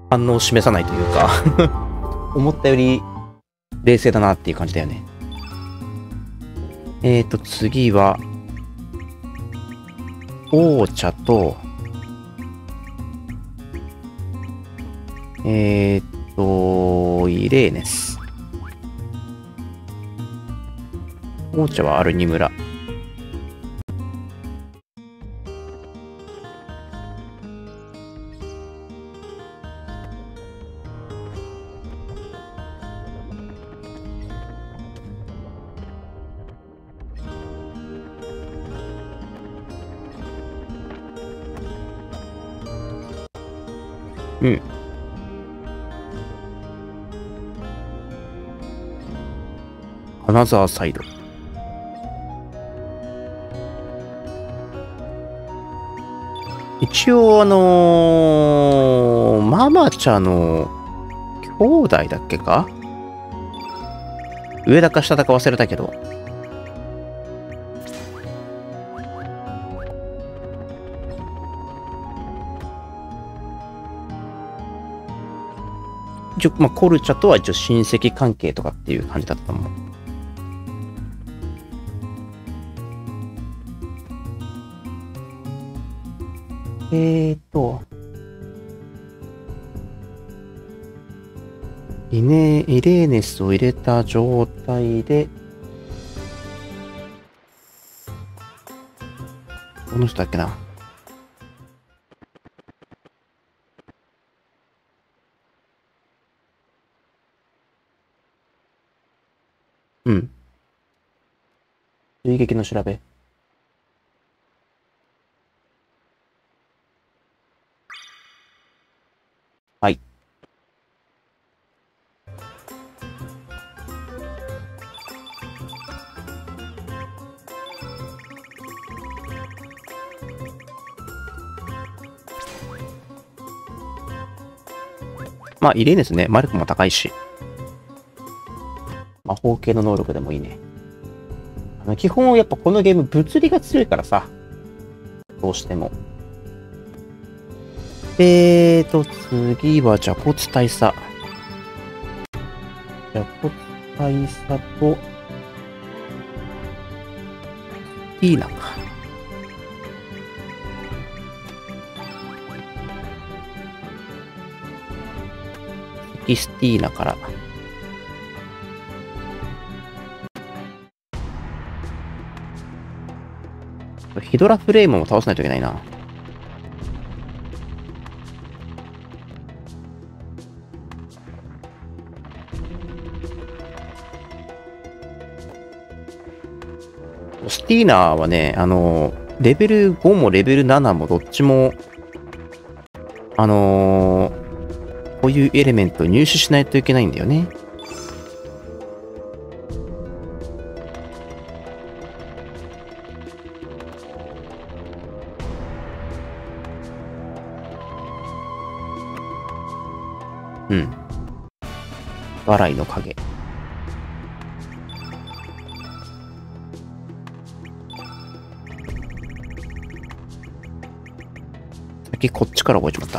反応を示さないというか思ったより冷静だなっていう感じだよね。次は、オーチャと、イレーネス。オーチャはアルニ村。うん。アナザーサイド。一応ママチャの兄弟だっけか、上だか下だか忘れたけど。一応、まあ、コルチャとは一応親戚関係とかっていう感じだったもん。イレーネスを入れた状態で、この人だっけな。うん。追撃の調べ。はい。まあ、イレーネスね、魔力も高いし。魔法系の能力でもいいね。基本やっぱこのゲーム物理が強いからさ。どうしても。次は蛇骨大佐。蛇骨大佐と、ティーナか。キスティーナから。ヒドラフレームも倒さないといけないな。スティーナはね、レベル5もレベル7もどっちも、こういうエレメントを入手しないといけないんだよね。うん。笑いの影。先こっちから覚えちまった。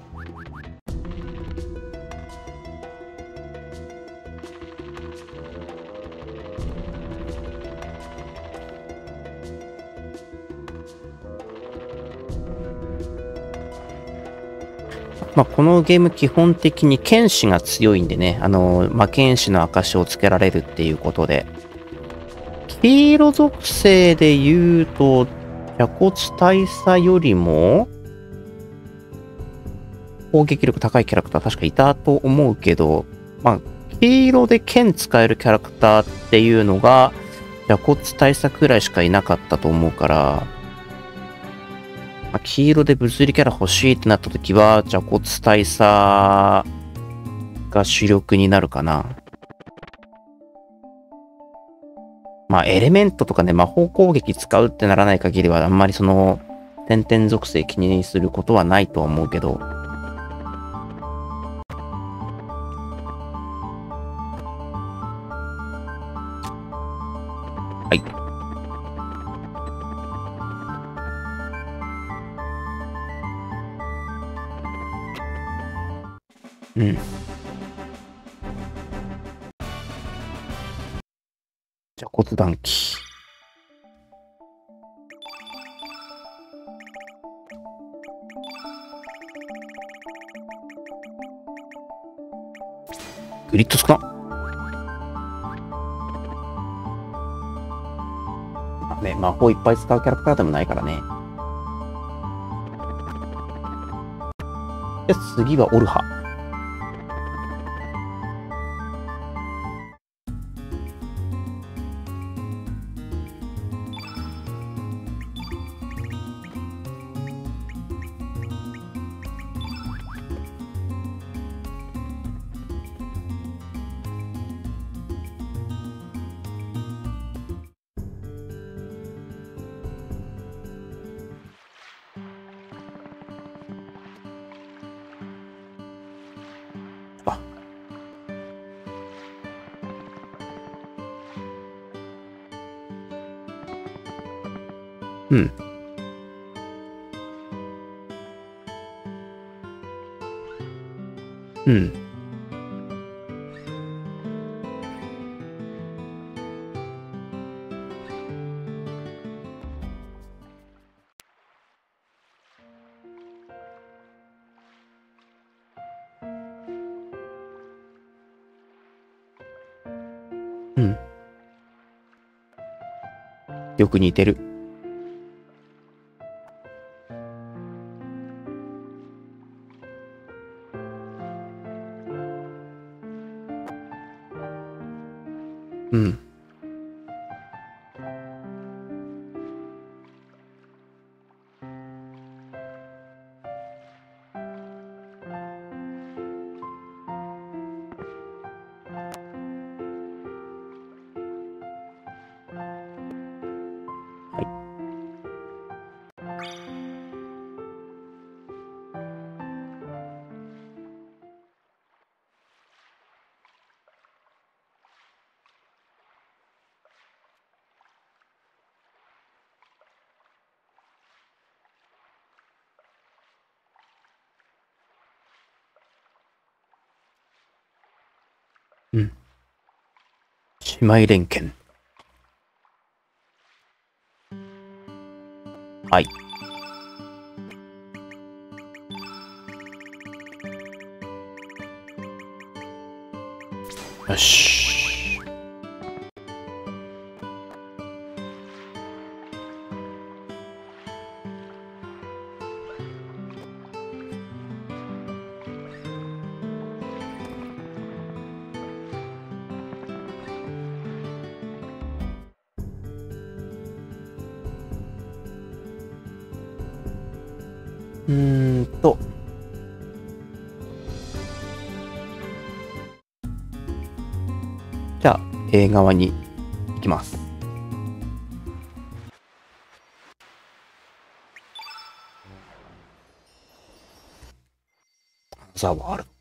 まあ、このゲーム基本的に剣士が強いんでね、魔剣士の証をつけられるっていうことで、黄色属性で言うと、蛇骨大佐よりも、攻撃力高いキャラクター確かいたと思うけど、まあ、黄色で剣使えるキャラクターっていうのが、蛇骨大佐くらいしかいなかったと思うから、まあ、黄色で物理キャラ欲しいってなった時は、蛇骨大佐が主力になるかな。まあ、エレメントとかね、魔法攻撃使うってならない限りは、あんまりその、点々属性気にすることはないとは思うけど、はい。 うん。じゃあ骨断機。グリッド少な。まあね、魔法いっぱい使うキャラクターでもないからね。で、次はオルハ。あ。うん。うん。うん。よく似てる。うん。はい。うん。姉妹連剣。はい。よし。じゃあ、A 側に行きます。ザワールド。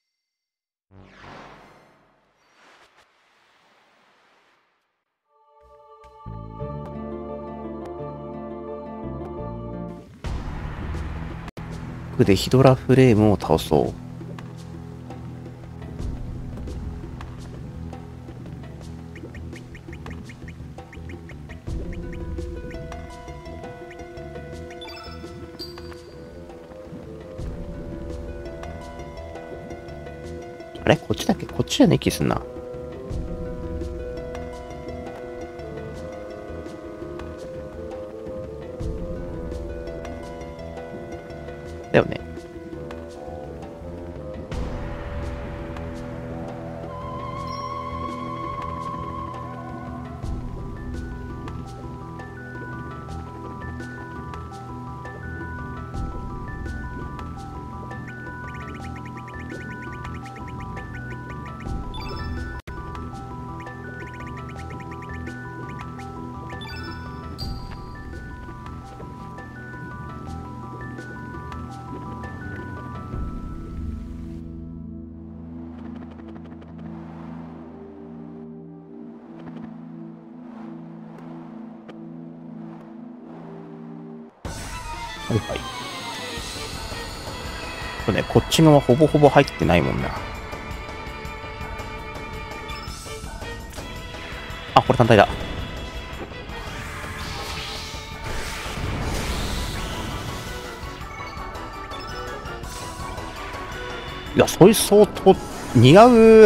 ここでヒドラフレームを倒そう。あれこっちだっけこっちじゃねえ気すんな。だよね。はいはい。 そうね、こっち側ほぼほぼ入ってないもんな。あ、これ単体だ。いや、そい相当似合う。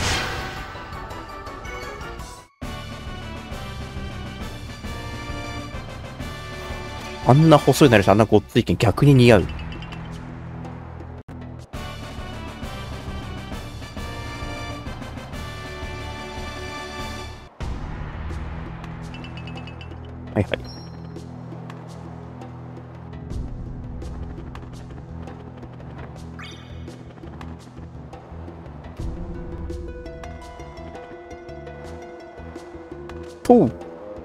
あんな細いなるし、あんなごっつい剣逆に似合う。はいはい。とう。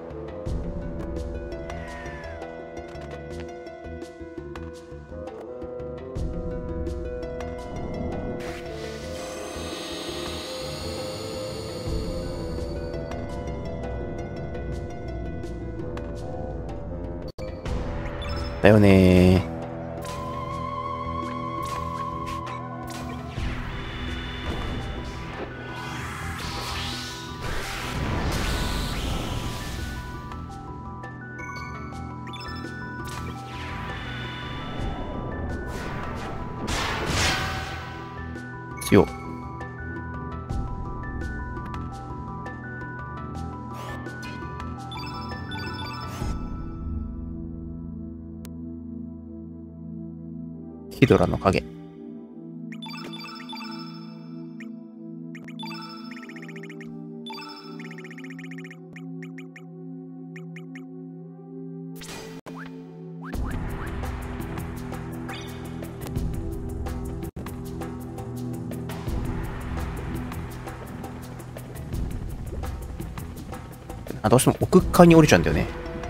だよねー。強っ。ヒドラの影。あ、どうしても奥側に降りちゃうんだよね。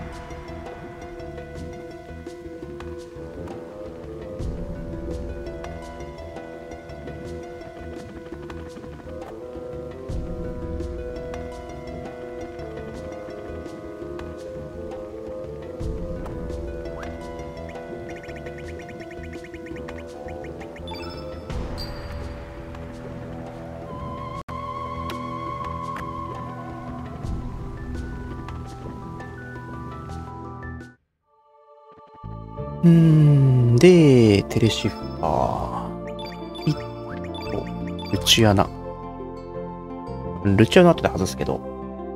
で、テレシファー。ヒット、ルチアナ。ルチアナ後で外すけど。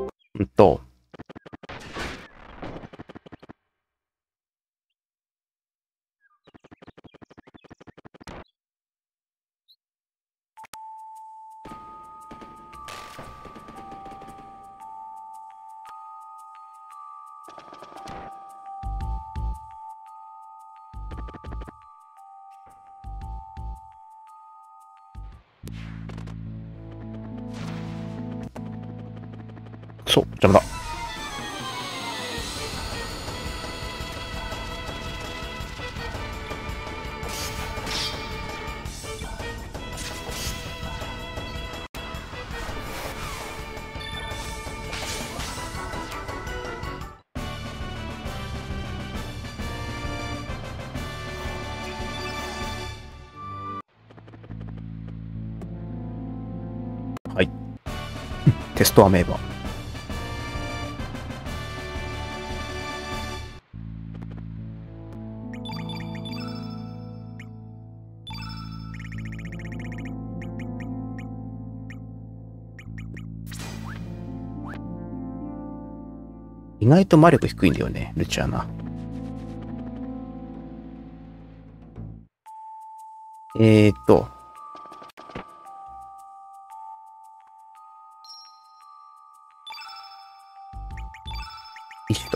そう、邪魔だ。はい。テストアメーバ。意外と魔力低いんだよね、ルチアナ。えーっと、リスト。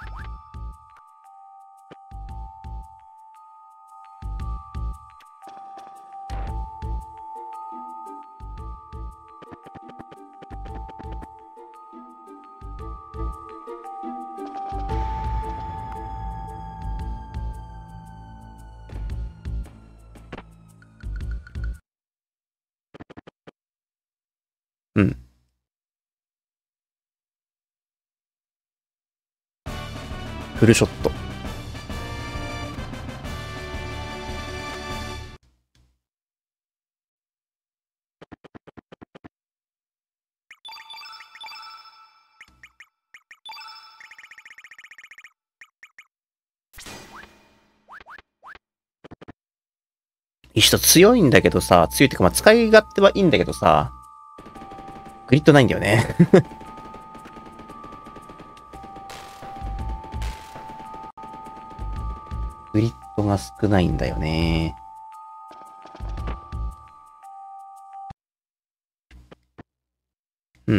うん。フルショット。 人強いんだけどさ、強いっていうか、まあ、使い勝手はいいんだけどさ、グリッドないんだよね。グリッドが少ないんだよね。うん。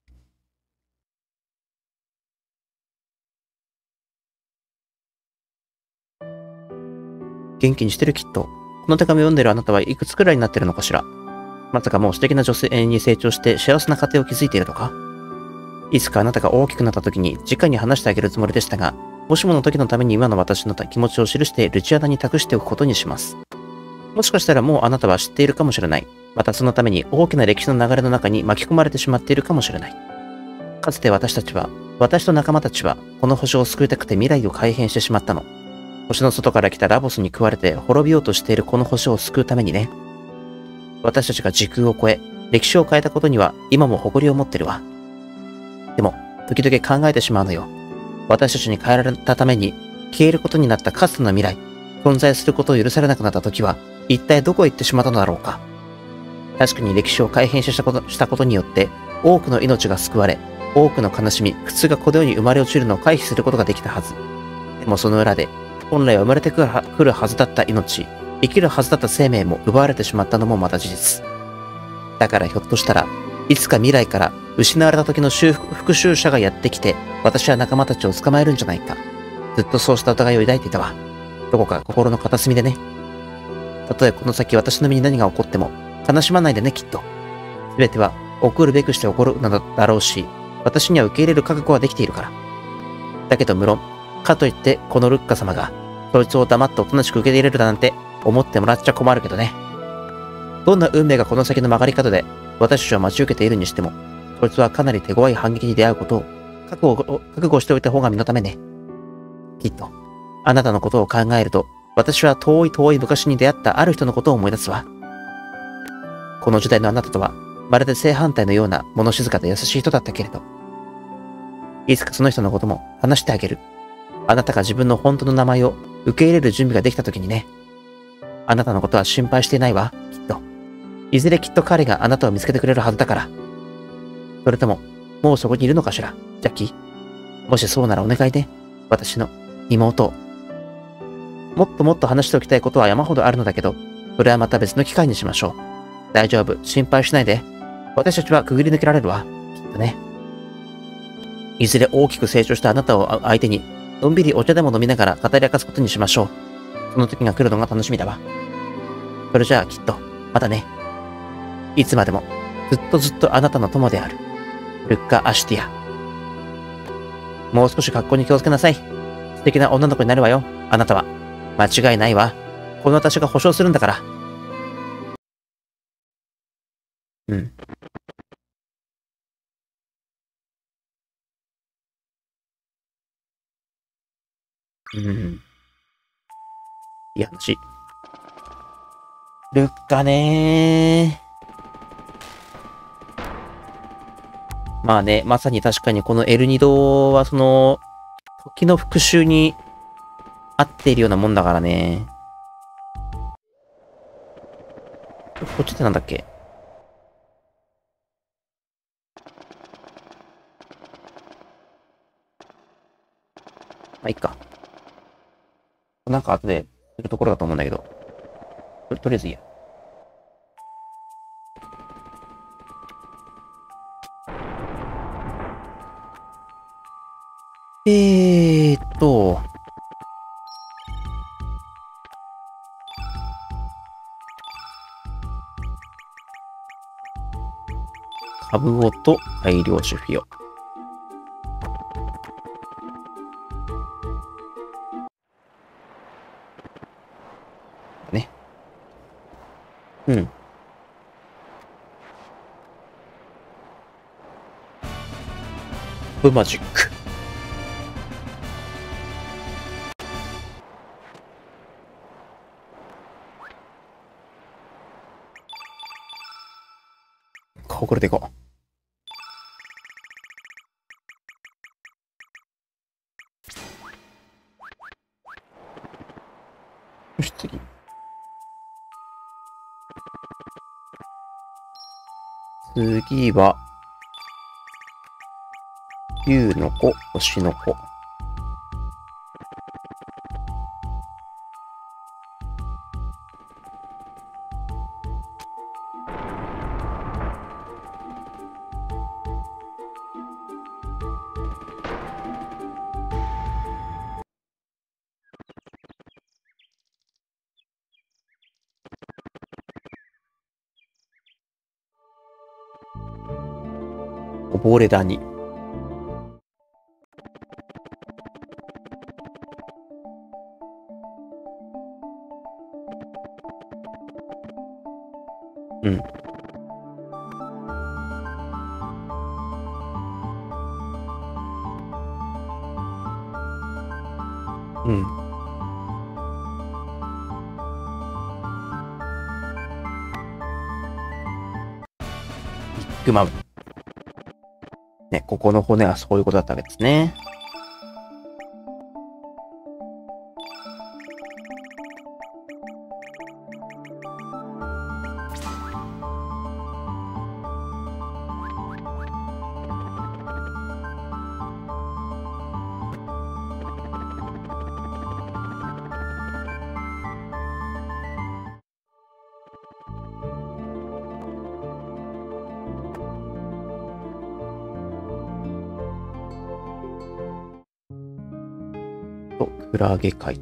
元気にしてるきっと。この手紙を読んでるあなたはいくつくらいになってるのかしら。まさかもう素敵な女性に成長して幸せな家庭を築いているとか。いつかあなたが大きくなった時に直に話してあげるつもりでしたが、もしもの時のために今の私の気持ちを記してルチアナに託しておくことにします。もしかしたらもうあなたは知っているかもしれない。またそのために大きな歴史の流れの中に巻き込まれてしまっているかもしれない。かつて私と仲間たちは、この星を救いたくて未来を改変してしまったの。星の外から来たラボスに食われて滅びようとしているこの星を救うためにね。私たちが時空を超え、歴史を変えたことには今も誇りを持ってるわ。でも、時々考えてしまうのよ。私たちに変えられたために、消えることになったかつての未来、存在することを許されなくなった時は、一体どこへ行ってしまったのだろうか。確かに歴史を改変したことによって、多くの命が救われ、多くの悲しみ、苦痛がこの世に生まれ落ちるのを回避することができたはず。でもその裏で、本来は生まれてくるはずだった命、生きるはずだった生命も奪われてしまったのもまた事実。だからひょっとしたら、いつか未来から失われた時の復讐者がやってきて、私は仲間たちを捕まえるんじゃないか。ずっとそうした疑いを抱いていたわ。どこか心の片隅でね。たとえこの先私の身に何が起こっても、悲しまないでね、きっと。すべては起こるべくして起こるのだろうし、私には受け入れる覚悟はできているから。だけど無論、かといってこのルッカ様が、そいつを黙っておとなしく受け入れるだなんて思ってもらっちゃ困るけどね。どんな運命がこの先の曲がり角で私たちを待ち受けているにしても、こいつはかなり手強い反撃に出会うことを覚悟しておいた方が身のためね。きっと、あなたのことを考えると、私は遠い昔に出会ったある人のことを思い出すわ。この時代のあなたとは、まるで正反対のような物静かで優しい人だったけれど、いつかその人のことも話してあげる。あなたが自分の本当の名前を受け入れる準備ができた時にね。あなたのことは心配していないわ、きっと。いずれきっと彼があなたを見つけてくれるはずだから。それとも、もうそこにいるのかしら、ジャッキー。もしそうならお願いね。私の妹を。もっともっと話しておきたいことは山ほどあるのだけど、それはまた別の機会にしましょう。大丈夫、心配しないで。私たちはくぐり抜けられるわ。きっとね。いずれ大きく成長したあなたを相手に、のんびりお茶でも飲みながら語り明かすことにしましょう。その時が来るのが楽しみだわ。それじゃあきっと、またね。いつまでも、ずっとあなたの友である。ルッカ・アシュティア。もう少し格好に気をつけなさい。素敵な女の子になるわよ、あなたは。間違いないわ。この私が保証するんだから。うん。うん。いや、話。ルッカねー。まあね、まさに確かにこのエルニドはその、時の復讐に合っているようなもんだからね。こっちってなんだっけ？まあ、いっか。なんか後でするところだと思うんだけど。とりあえずいいや。株ごと改良種付与。ね。うん。ブマジック。これでいこう。よし、次。 次は、竜の子、星の子。溺れ谷。うん。うん。ビッグマム。ね、ここの骨はそういうことだったわけですね。と、クラゲ界。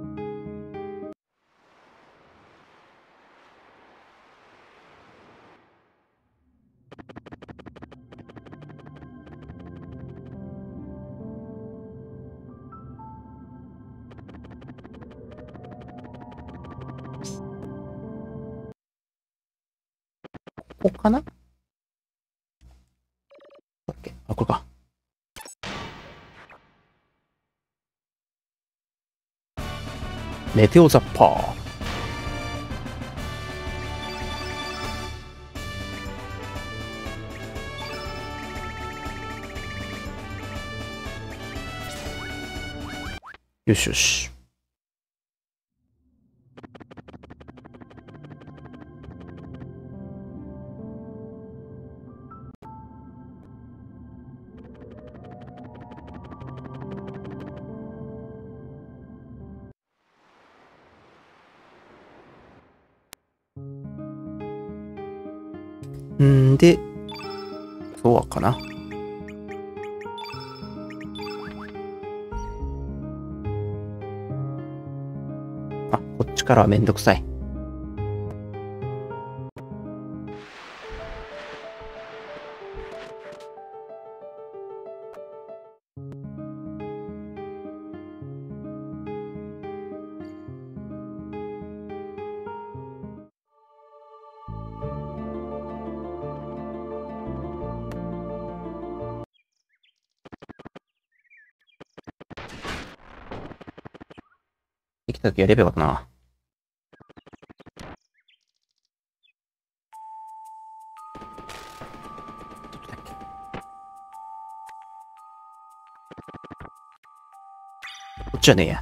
ここかな？あ、これか。メテオザッパー。よしよし。んで、そうかな。あ、こっちからはめんどくさい。できた時やればよかったな。こっちじゃねえや。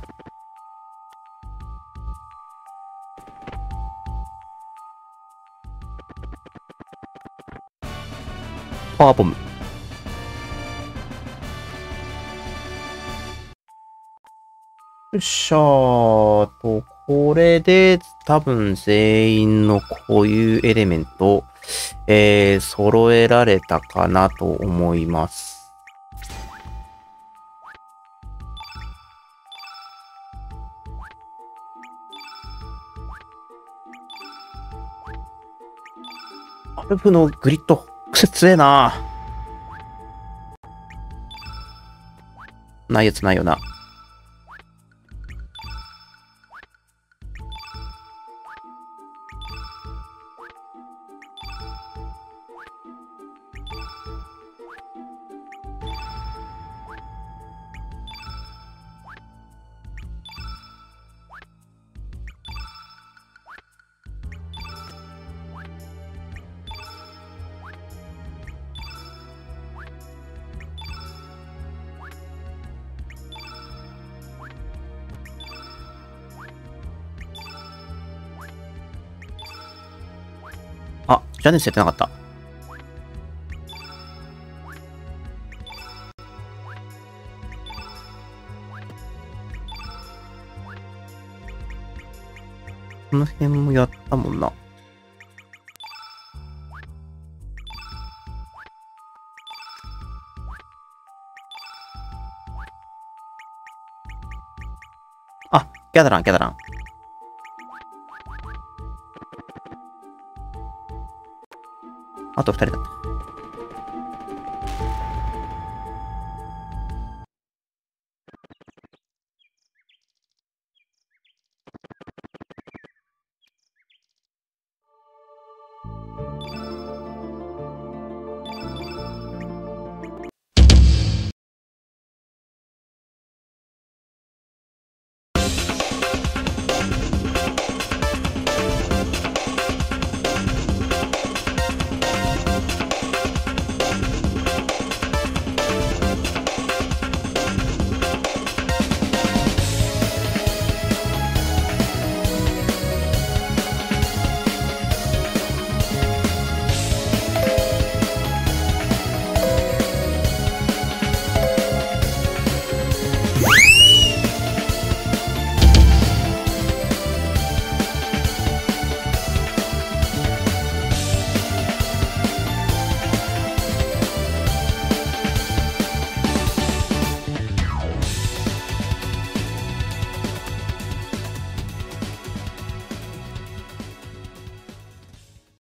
パワーボム。よっしゃーと、これで多分全員の固有エレメント、揃えられたかなと思います。アルフのグリッド、癖強えな。ないやつないよな。あ、ジャネスやってなかった。 この辺もやったもんな。あ、ギャダラン、ギャダラン。あと2人だった。